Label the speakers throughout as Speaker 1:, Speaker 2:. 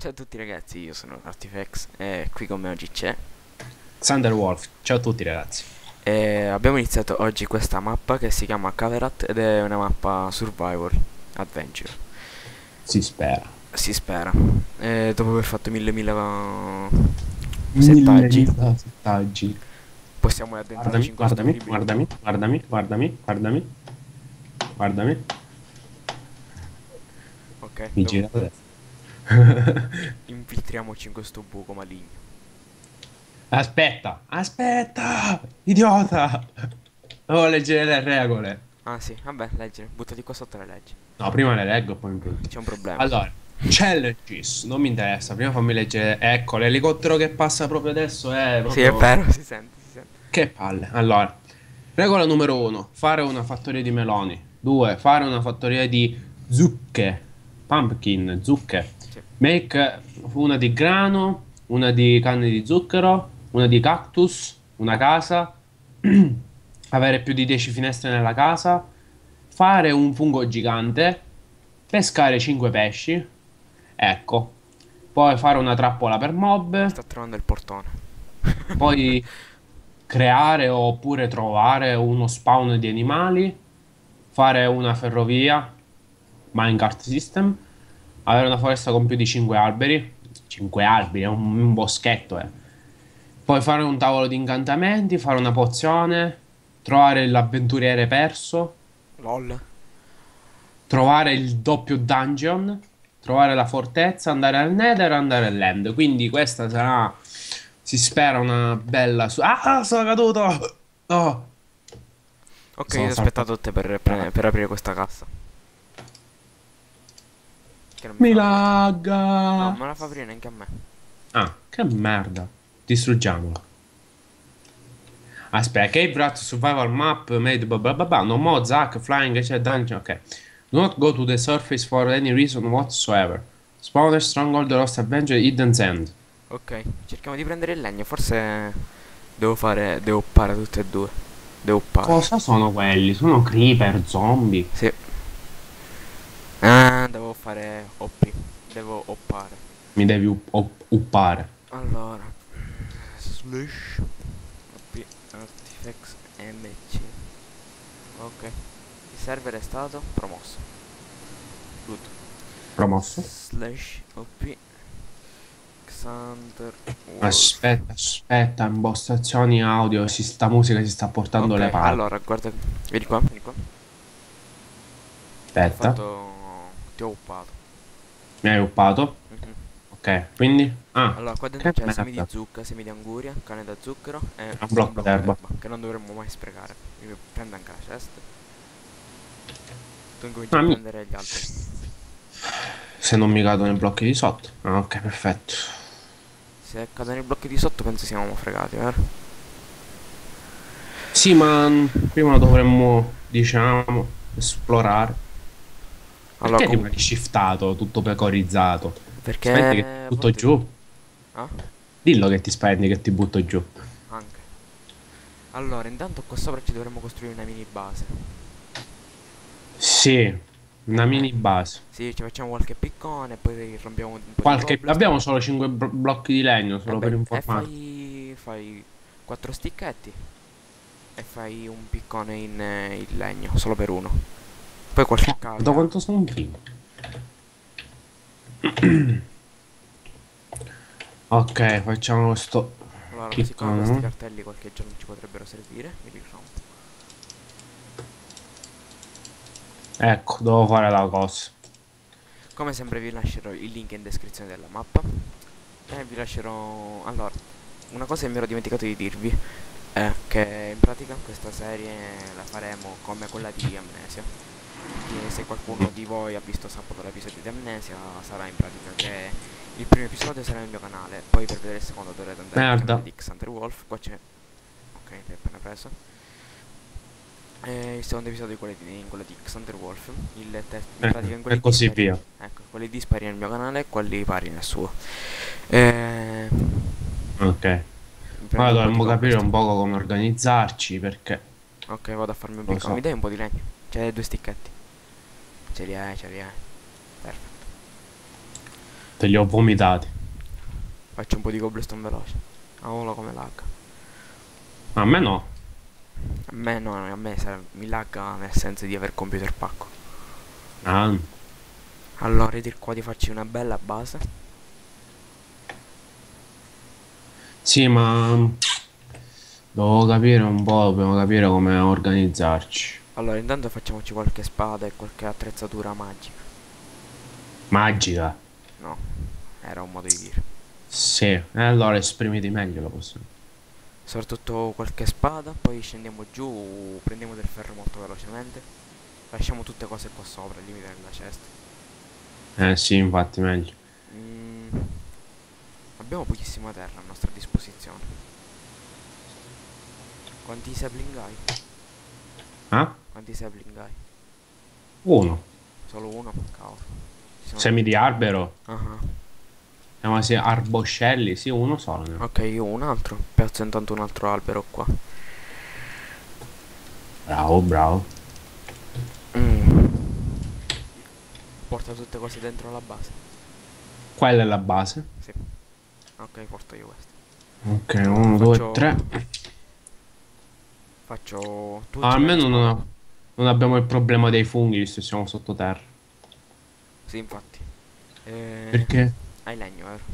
Speaker 1: Ciao a tutti ragazzi, io sono Artifex e qui con me oggi c'è.
Speaker 2: Thunderwolf, ciao a tutti ragazzi.
Speaker 1: E abbiamo iniziato oggi questa mappa che si chiama Caverat ed è una mappa Survival Adventure.
Speaker 2: Si spera.
Speaker 1: Si spera. E dopo aver fatto mille
Speaker 2: Mille
Speaker 1: settaggi,
Speaker 2: mila settaggi.
Speaker 1: possiamo addentrarci
Speaker 2: Guardami,
Speaker 1: in questo
Speaker 2: guardami,
Speaker 1: librito.
Speaker 2: guardami, guardami, guardami, guardami, guardami.
Speaker 1: Ok,
Speaker 2: Mi gira adesso.
Speaker 1: infiltriamoci in questo buco maligno.
Speaker 2: Aspetta, aspetta, idiota. Devo leggere le regole.
Speaker 1: Ah sì, vabbè, leggere, buttati qua sotto le leggi.
Speaker 2: No, prima le leggo, poi mi butto.
Speaker 1: C'è un problema.
Speaker 2: Allora, challenges, non mi interessa, prima fammi leggere. Ecco, l'elicottero che passa proprio adesso è
Speaker 1: Sì, è
Speaker 2: proprio...
Speaker 1: vero, si sente, si sente.
Speaker 2: Che palle. Allora, regola numero uno, fare una fattoria di meloni. 2, fare una fattoria di zucche. Pumpkin, zucche.
Speaker 1: Sì.
Speaker 2: Make una di grano, una di canne di zucchero, una di cactus, una casa. Avere più di 10 finestre nella casa. Fare un fungo gigante. Pescare 5 pesci. Ecco. Poi fare una trappola per mob.
Speaker 1: Sta trovando il portone.
Speaker 2: Poi creare oppure trovare uno spawn di animali, fare una ferrovia, minecart system, avere una foresta con più di 5 alberi, 5 alberi, è un boschetto, eh. Poi fare un tavolo di incantamenti, fare una pozione, trovare l'avventuriere perso,
Speaker 1: LOL.
Speaker 2: trovare il doppio dungeon, trovare la fortezza, andare al Nether, andare all'End. Quindi questa sarà, si spera, una bella... Ah, sono caduto! Oh,
Speaker 1: Ok, io
Speaker 2: sono
Speaker 1: ho
Speaker 2: saltato.
Speaker 1: aspettato te per aprire questa cassa. Che non mi
Speaker 2: Mi
Speaker 1: fa aprire. No, non
Speaker 2: lagga!
Speaker 1: me la fa aprire neanche a me.
Speaker 2: Ah, che merda. Distruggiamola. Aspetta, Cave Rat Survival Map made blah blah blah blah. No more Zack, flying, c'è dungeon, ok. Do not go to the surface for any reason whatsoever. Spawner, Stronghold, Lost Avenger, Hidden Sand.
Speaker 1: Ok, cerchiamo di prendere il legno. Forse devo uppare tutte e due. Devo uppare.
Speaker 2: Cosa sono quelli? Sono creeper, zombie.
Speaker 1: Sì. Ah, devo fare OP. Devo oppare.
Speaker 2: Mi devi uppare.
Speaker 1: Allora. Slash. OP Artifacts MC. Ok. Il server è stato promosso. Good.
Speaker 2: Promosso.
Speaker 1: Slash OP Xander Wolf.
Speaker 2: Aspetta, aspetta, impostazioni audio. Sta musica si sta portando le
Speaker 1: Ok,
Speaker 2: palle.
Speaker 1: allora guarda. Vieni qua, vieni qua. Ti ho
Speaker 2: Aspetta,
Speaker 1: fatto. Ti ho uppato.
Speaker 2: mi hai uppato.
Speaker 1: Mhm.
Speaker 2: Ok, quindi... Ah,
Speaker 1: Allora, qua dentro
Speaker 2: che
Speaker 1: c'è semi di
Speaker 2: merda.
Speaker 1: zucca, semi di anguria, cane da zucchero e
Speaker 2: È un
Speaker 1: un
Speaker 2: blocco
Speaker 1: blocco
Speaker 2: d'erba.
Speaker 1: d'erba, che non dovremmo mai sprecare. Io prendo anche la chest. Tu incominci a
Speaker 2: Ah,
Speaker 1: prendere gli altri.
Speaker 2: se non mi cadono i blocchi di sotto. Ah, ok, perfetto.
Speaker 1: Se cadono i blocchi di sotto penso siamo fregati, vero?
Speaker 2: Sì, ma prima dovremmo, diciamo, esplorare.
Speaker 1: Allora,
Speaker 2: Perché rimani shiftato, tutto pecorizzato? Spenti che ti
Speaker 1: perché a
Speaker 2: butto
Speaker 1: volte.
Speaker 2: giù.
Speaker 1: Ah?
Speaker 2: Dillo che ti spendi che ti butto giù.
Speaker 1: Anche. Allora, intanto qua sopra ci dovremmo costruire una mini base.
Speaker 2: Sì, una
Speaker 1: Eh,
Speaker 2: mini base.
Speaker 1: sì, ci facciamo qualche piccone, poi rompiamo un po' di
Speaker 2: Qualche...
Speaker 1: cobblestone.
Speaker 2: Abbiamo solo 5 blocchi di legno,
Speaker 1: E
Speaker 2: solo per
Speaker 1: beh, e
Speaker 2: informare.
Speaker 1: fai 4 sticchetti e fai un piccone in legno, solo per uno. Poi qualche
Speaker 2: Da
Speaker 1: cavia.
Speaker 2: quanto sono primo? Ok, facciamo questo
Speaker 1: Allora, così come questi
Speaker 2: piccolo.
Speaker 1: cartelli qualche giorno ci potrebbero servire, mi rompo.
Speaker 2: Ecco, devo fare la cosa.
Speaker 1: Come sempre vi lascerò il link in descrizione della mappa. E vi lascerò... Allora, una cosa che mi ero dimenticato di dirvi è che in pratica questa serie la faremo come quella di Amnesia. Che se qualcuno di voi ha visto sabato l'episodio di Amnesia, sarà in pratica che il primo episodio sarà nel mio canale, poi per vedere il secondo dovrete andare nel canale
Speaker 2: Merda.
Speaker 1: di Xander Wolf. Qua c'è... Ok, l'hai appena preso. E il secondo episodio in quello di Xander Wolf. In pratica in
Speaker 2: E
Speaker 1: quelli
Speaker 2: così
Speaker 1: dispari.
Speaker 2: via.
Speaker 1: Ecco, quelli dispari nel mio canale e quelli pari nel suo. E...
Speaker 2: Ok.
Speaker 1: Prendo
Speaker 2: Ora
Speaker 1: un po' di
Speaker 2: dovremmo capire un
Speaker 1: cobblestone.
Speaker 2: poco come organizzarci perché
Speaker 1: Ok, vado a farmi un
Speaker 2: lo
Speaker 1: piccolo. Mi
Speaker 2: so.
Speaker 1: dai un po' di legno? C'è due sticchetti. Ce li hai, ce li hai. Perfetto.
Speaker 2: Te li ho vomitati.
Speaker 1: Faccio un po' di cobblestone veloce. Cavolo come lagga.
Speaker 2: A me no.
Speaker 1: A me no, a me mi lagga nel senso di aver computer pacco.
Speaker 2: Ah,
Speaker 1: Allora, di qua ti faccio una bella base.
Speaker 2: sì, ma devo capire un po', dobbiamo capire come organizzarci.
Speaker 1: Allora, intanto facciamoci qualche spada e qualche attrezzatura magica.
Speaker 2: Magica.
Speaker 1: No, era un modo di dire.
Speaker 2: Sì, e allora esprimiti meglio la possiamo.
Speaker 1: Soprattutto qualche spada, poi scendiamo giù, prendiamo del ferro molto velocemente. Lasciamo tutte cose qua sopra, il limite della cesta.
Speaker 2: Sì, infatti meglio.
Speaker 1: Mm, abbiamo pochissima terra a nostra disposizione. Quanti sapling hai?
Speaker 2: Ah?
Speaker 1: Quanti sapling hai?
Speaker 2: Uno.
Speaker 1: Solo uno? Cavolo. Ci sono
Speaker 2: Semi di
Speaker 1: tutti.
Speaker 2: albero.
Speaker 1: Ah ah.
Speaker 2: Chiama sì, arboscelli, sì, uno solo. Ne ho.
Speaker 1: Ok, io un altro. Piazzo intanto un altro albero qua.
Speaker 2: Bravo, bravo.
Speaker 1: Mm. Porta tutte cose dentro la base.
Speaker 2: Quella è la base.
Speaker 1: Sì. Ok, porto io questo.
Speaker 2: Ok, uno, due,
Speaker 1: Faccio...
Speaker 2: tre.
Speaker 1: Faccio... Tu
Speaker 2: Ah,
Speaker 1: ce l'hai la
Speaker 2: almeno
Speaker 1: spada?
Speaker 2: non abbiamo il problema dei funghi, visto che siamo sottoterra.
Speaker 1: Sì, infatti.
Speaker 2: Perché?
Speaker 1: Hai legno, vero?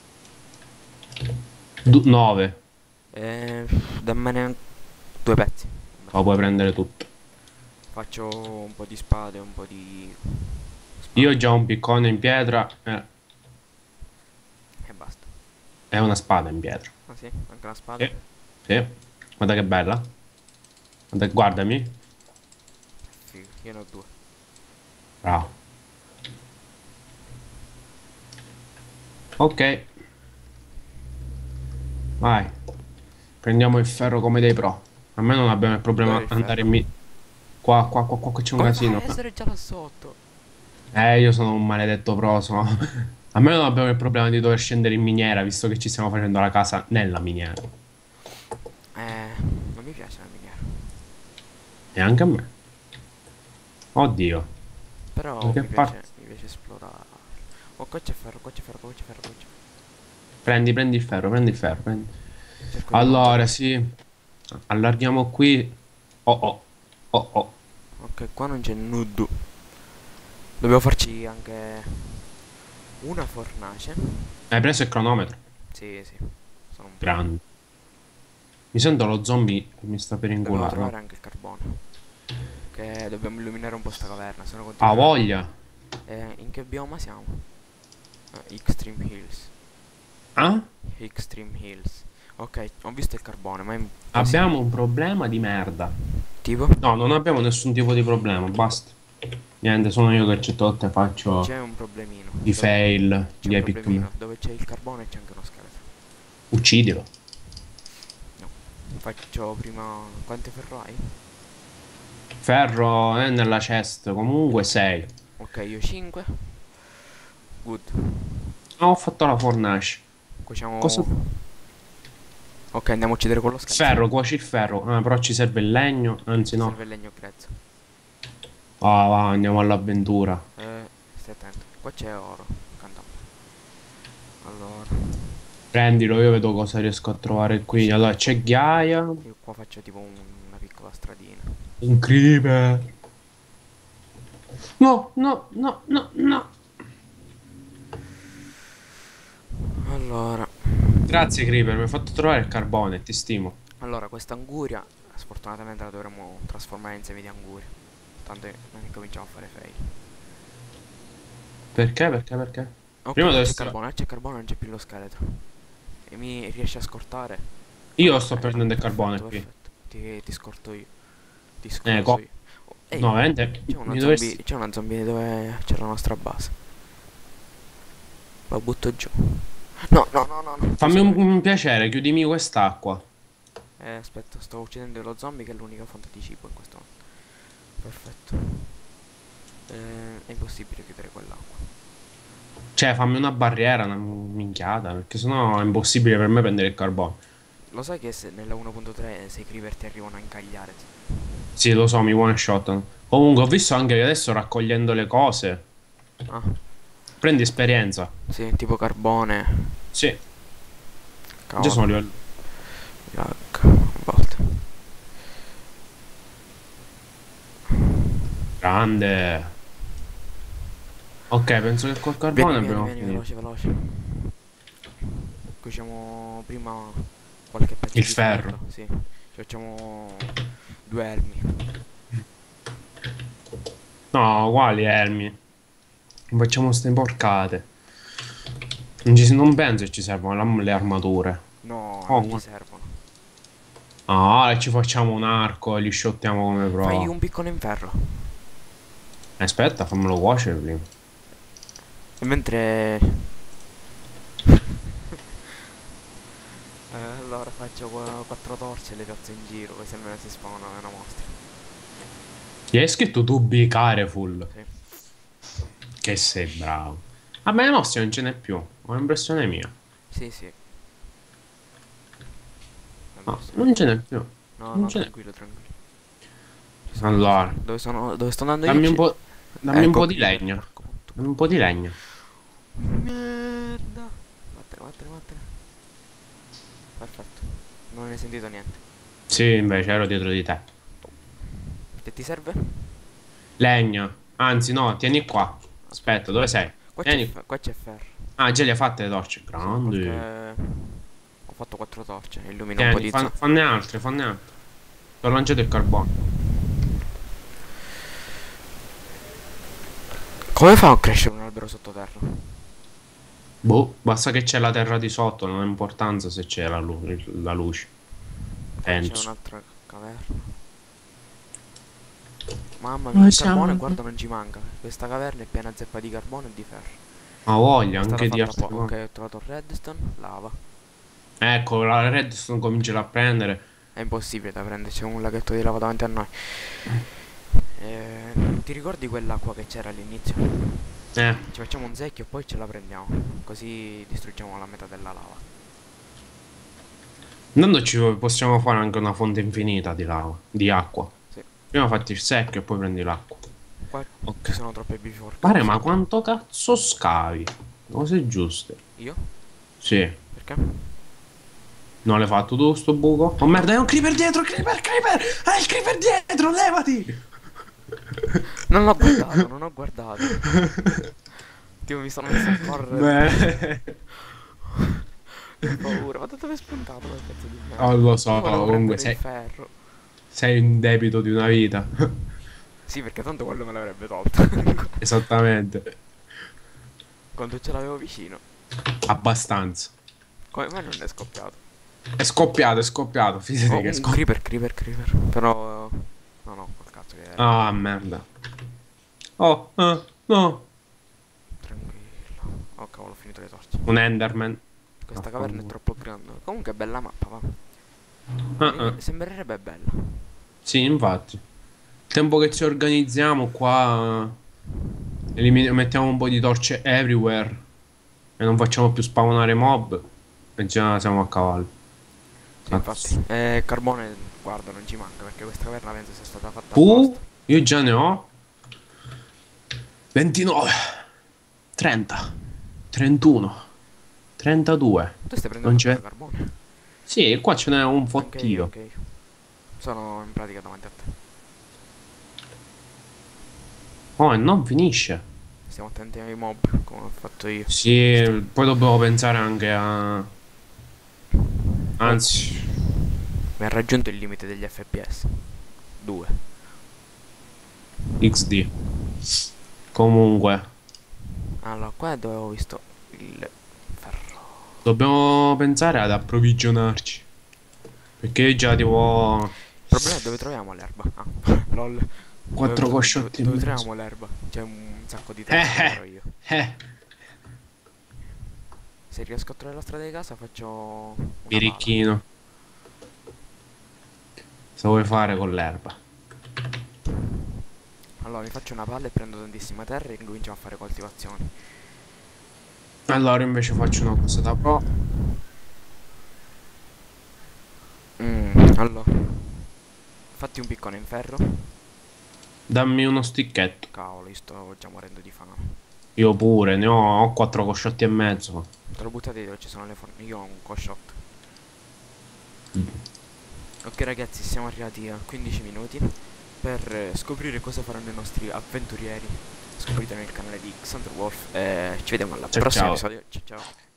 Speaker 2: 9.
Speaker 1: Eh, dammene due pezzi.
Speaker 2: Ma puoi prendere tutto.
Speaker 1: Faccio un po' di spade, un po' di
Speaker 2: Io ho
Speaker 1: spade
Speaker 2: già un piccone in pietra
Speaker 1: e basta.
Speaker 2: e una spada in pietra.
Speaker 1: Ah sì? Anche la spada?
Speaker 2: Sì, sì. Guarda che bella. Guarda, guardami.
Speaker 1: Figo, io ne ho due.
Speaker 2: Bravo. Ok, vai. Prendiamo il ferro come dei pro. A me non abbiamo il
Speaker 1: Dov'è
Speaker 2: problema
Speaker 1: il
Speaker 2: andare
Speaker 1: ferro?
Speaker 2: in mi... Qua c'è un
Speaker 1: Come fai
Speaker 2: casino.
Speaker 1: a essere già là sotto?
Speaker 2: Io sono un maledetto pro, A me non abbiamo il problema di dover scendere in miniera, visto che ci stiamo facendo la casa nella miniera.
Speaker 1: Non mi piace la miniera.
Speaker 2: E anche a me. Oddio. Da
Speaker 1: Però
Speaker 2: che parte?
Speaker 1: mi piace esplorare. Oh, qua c'è ferro, qua c'è ferro, qua c'è ferro, qua c'è ferro.
Speaker 2: Prendi il ferro, prendi il ferro.
Speaker 1: Cerco di non
Speaker 2: Allora,
Speaker 1: morire.
Speaker 2: sì. Allarghiamo qui. Oh oh. Oh oh.
Speaker 1: Ok, qua non c'è nudo. Dobbiamo farci anche una fornace.
Speaker 2: Hai preso il cronometro?
Speaker 1: Sì, sì. Sono un pro.
Speaker 2: Grande. Mi sento lo zombie che mi sta per
Speaker 1: Dobbiamo
Speaker 2: ingolare.
Speaker 1: trovare anche il carbone. Che dobbiamo illuminare un po' sta caverna, se no
Speaker 2: Ha
Speaker 1: continuerà.
Speaker 2: voglia.
Speaker 1: In che bioma siamo? Extreme Hills.
Speaker 2: Ah?
Speaker 1: Extreme Hills. Ok, ho visto il carbone, ma è
Speaker 2: Abbiamo
Speaker 1: impossibile.
Speaker 2: un problema di merda.
Speaker 1: Tipo?
Speaker 2: No, non abbiamo nessun tipo di problema, basta. Niente, sono io che c'è tutte faccio
Speaker 1: C'è un problemino.
Speaker 2: i fail
Speaker 1: C'è
Speaker 2: di
Speaker 1: un
Speaker 2: Epic Me.
Speaker 1: problemino. Dove c'è il carbone c'è anche uno scheletro.
Speaker 2: Uccidilo.
Speaker 1: No. Faccio prima... Quante ferro hai?
Speaker 2: Ferro è nella chest, comunque 6.
Speaker 1: Ok, io 5. Good.
Speaker 2: Ho fatto la fornace. Cosa?
Speaker 1: Cuociamo... Ok, andiamo a uccidere quello scheletro.
Speaker 2: Ferro, cuoci il ferro. Ah, però ci serve il legno. Anzi,
Speaker 1: Mi
Speaker 2: no.
Speaker 1: serve il legno grezzo.
Speaker 2: Ah, va, andiamo all'avventura.
Speaker 1: Stai attento. Qua c'è oro. Canta. Allora,
Speaker 2: Prendilo, io vedo cosa riesco a trovare qui. Allora, c'è ghiaia.
Speaker 1: io qua faccio tipo una piccola stradina.
Speaker 2: Un creeper. No, no, no, no, no.
Speaker 1: Allora,
Speaker 2: Grazie, creeper, mi hai fatto trovare il carbone, ti stimo.
Speaker 1: allora questa anguria, sfortunatamente la dovremmo trasformare in semi di anguria. Tanto non incominciamo a fare fail.
Speaker 2: Perché? Perché? Perché?
Speaker 1: Ok,
Speaker 2: Prima
Speaker 1: c'è carbone, non c'è più lo scheletro. E mi riesci a scortare?
Speaker 2: Io sto
Speaker 1: No,
Speaker 2: prendendo il carbone
Speaker 1: perfetto,
Speaker 2: qui.
Speaker 1: perfetto. Ti scorto io. Ti scorso io. Oh, ehi,
Speaker 2: No, veramente. Mi dovresti.
Speaker 1: c'è una zombie dove c'è la nostra base. Lo butto giù. No, no, no, no, no.
Speaker 2: Fammi un piacere, chiudimi quest'acqua.
Speaker 1: Aspetta, sto uccidendo lo zombie che è l'unica fonte di cibo in questo momento. Perfetto. È impossibile chiudere quell'acqua.
Speaker 2: Cioè, fammi una barriera, una minchiata, perché sennò è impossibile per me prendere il carbone.
Speaker 1: Lo sai che nella 1.3 se i creeper ti arrivano a incagliare?
Speaker 2: Sì, lo so, mi one shot. Comunque, ho visto anche che adesso raccogliendo le cose.
Speaker 1: Ah,
Speaker 2: Prendi esperienza.
Speaker 1: Sì, tipo carbone.
Speaker 2: Sì, già
Speaker 1: Cavolo.
Speaker 2: sono a livello.
Speaker 1: Lag. A volte.
Speaker 2: Grande. Ok, penso che col
Speaker 1: Vieni,
Speaker 2: carbone
Speaker 1: vieni,
Speaker 2: abbiamo
Speaker 1: vieni,
Speaker 2: finito.
Speaker 1: veloce, veloce. Cuociamo prima qualche pezzo
Speaker 2: Il
Speaker 1: di
Speaker 2: ferro.
Speaker 1: ferro. Sì. Ci facciamo due elmi.
Speaker 2: No, quali elmi? Non facciamo ste porcate. Non penso che ci servono le armature.
Speaker 1: No,
Speaker 2: Oh,
Speaker 1: non ti
Speaker 2: ma...
Speaker 1: servono.
Speaker 2: Ah, e ci facciamo un arco e li shottiamo come
Speaker 1: Fai
Speaker 2: pro.
Speaker 1: un piccone in ferro.
Speaker 2: Aspetta, fammelo cuocere prima.
Speaker 1: E mentre... allora faccio quattro torce e le piazzo in giro, così almeno si spawnano una mostra.
Speaker 2: Gli hai scritto tu be careful.
Speaker 1: Sì.
Speaker 2: Che sei bravo. Vabbè, no, se non ce n'è più. Ho l'impressione mia.
Speaker 1: Sì, sì.
Speaker 2: No,
Speaker 1: L'impressione
Speaker 2: non
Speaker 1: mia.
Speaker 2: ce n'è più.
Speaker 1: No,
Speaker 2: Non
Speaker 1: no,
Speaker 2: ce n'è.
Speaker 1: tranquillo, tranquillo. Ci sono, ci
Speaker 2: Allora,
Speaker 1: sono. Dove sono? Dove sto andando io?
Speaker 2: dammi un po', dammi un
Speaker 1: Ecco
Speaker 2: po' di
Speaker 1: Creeper,
Speaker 2: legno.
Speaker 1: porco punto.
Speaker 2: Dammi un po' di legno.
Speaker 1: Merda. Vattene, vattene, vattene. Perfetto. Non hai sentito niente.
Speaker 2: Sì, invece ero dietro di te.
Speaker 1: Che ti serve?
Speaker 2: Legno. Anzi, no, tieni qua. Aspetta, dove sei? Vieni qua.
Speaker 1: Qua c'è ferro.
Speaker 2: Ah, già le hai fatte le torce.
Speaker 1: Sì,
Speaker 2: Grande.
Speaker 1: perché ho fatto quattro torce. Illumina un po'
Speaker 2: Tieni,
Speaker 1: di zona.
Speaker 2: fanne altre, fanne altre. Ti ho lanciato il carbone.
Speaker 1: Come fa a crescere un albero sottoterra?
Speaker 2: Boh, basta che c'è la terra di sotto, non ha importanza se c'è la luce.
Speaker 1: Poi c'è
Speaker 2: Penso.
Speaker 1: un'altra caverna. Mamma mia,
Speaker 2: Dove
Speaker 1: il carbone,
Speaker 2: siamo?
Speaker 1: guarda, non ci manca. Questa caverna è piena zeppa di carbone e di ferro.
Speaker 2: Ha voglia
Speaker 1: È stata
Speaker 2: anche di
Speaker 1: fatta
Speaker 2: altre
Speaker 1: Ok,
Speaker 2: cose.
Speaker 1: ho trovato redstone, lava.
Speaker 2: Ecco, la redstone comincia a prendere.
Speaker 1: È impossibile da prendere, c'è un laghetto di lava davanti a noi. Ti ricordi quell'acqua che c'era all'inizio?
Speaker 2: Eh,
Speaker 1: Ci facciamo un secchio e poi ce la prendiamo. Così distruggiamo la metà della lava.
Speaker 2: andando ci possiamo fare anche una fonte infinita di lava, di acqua.
Speaker 1: Sì.
Speaker 2: Prima fatti il secchio e poi prendi l'acqua.
Speaker 1: Qua ci
Speaker 2: Ok.
Speaker 1: sono troppe biforche.
Speaker 2: Pare, ma quanto cazzo scavi? Cose giuste.
Speaker 1: Io?
Speaker 2: Sì.
Speaker 1: Perché?
Speaker 2: Non l'hai fatto tu sto buco? Oh merda, è un creeper dietro, creeper, creeper! Ah, il creeper dietro, levati!
Speaker 1: Non l'ho guardato, non ho guardato. Tipo mi sono messo a correre.
Speaker 2: Beh.
Speaker 1: Che paura, ma da dove è spuntato quel pezzo di merda?
Speaker 2: Oh, lo so,
Speaker 1: Io volevo
Speaker 2: comunque
Speaker 1: prendere il ferro.
Speaker 2: sei in debito di una vita.
Speaker 1: Sì, perché tanto quello me l'avrebbe tolto.
Speaker 2: Esattamente.
Speaker 1: Quando ce l'avevo vicino.
Speaker 2: Abbastanza.
Speaker 1: Come mai non è scoppiato?
Speaker 2: È scoppiato,
Speaker 1: Oh,
Speaker 2: fidati che è
Speaker 1: un
Speaker 2: scoppiato.
Speaker 1: creeper. Però... no, no, col cazzo che...
Speaker 2: Ah, merda. Oh, no.
Speaker 1: Tranquillo. Oh, cavolo, ho finito le torce.
Speaker 2: Un Enderman.
Speaker 1: Questa caverna è troppo grande. Comunque è bella mappa, va.
Speaker 2: Ah.
Speaker 1: Sembrerebbe bella.
Speaker 2: Sì, infatti. Il tempo che ci organizziamo qua, mettiamo un po' di torce everywhere e non facciamo più spawnare mob e già siamo a cavallo.
Speaker 1: Sì, infatti. Carbone, guarda, non ci manca perché questa caverna penso sia stata fatta
Speaker 2: Uh,
Speaker 1: apposta.
Speaker 2: io già ne ho 29, 30, 31, 32.
Speaker 1: Tu stai
Speaker 2: Non
Speaker 1: prendendo
Speaker 2: c'è.
Speaker 1: ancora carbone?
Speaker 2: Sì, qua ce n'è un
Speaker 1: Anche io,
Speaker 2: fottio.
Speaker 1: ok. Sono in pratica davanti a te.
Speaker 2: Oh, e non finisce.
Speaker 1: Stiamo attenti ai mob, come ho fatto io.
Speaker 2: Sì, poi dobbiamo pensare anche a...
Speaker 1: Oh,
Speaker 2: Anzi,
Speaker 1: mi ha raggiunto il limite degli FPS. 2.
Speaker 2: XD. Comunque,
Speaker 1: Allora, qua è dove ho visto il ferro.
Speaker 2: dobbiamo pensare ad approvvigionarci. Perché già tipo
Speaker 1: Il problema è dove troviamo l'erba. Ah, lol.
Speaker 2: quattro cosciotti e
Speaker 1: Dove
Speaker 2: mezzo.
Speaker 1: troviamo l'erba? C'è un sacco di tempo che ero io.
Speaker 2: eh.
Speaker 1: Se riesco a trovare la strada di casa faccio una pala.
Speaker 2: Birichino. Cosa vuoi fare con l'erba?
Speaker 1: Allora mi faccio una palla e prendo tantissima terra e incominciamo a fare coltivazioni.
Speaker 2: Allora invece faccio una cosa da pro.
Speaker 1: Allora, fatti un piccone in ferro.
Speaker 2: Dammi uno sticchetto.
Speaker 1: Cavolo, io sto già morendo di fame.
Speaker 2: Io pure, ne ho 4 cosciotti e mezzo.
Speaker 1: Te lo buttate dove ci sono le forme. Io ho un co-shot.
Speaker 2: Mm.
Speaker 1: Ok ragazzi, siamo arrivati a 15 minuti per scoprire cosa faranno i nostri avventurieri. Scopritelo nel canale di Xander Wolf e ci vediamo al
Speaker 2: Ciao
Speaker 1: prossimo
Speaker 2: ciao.
Speaker 1: episodio. Ciao ciao.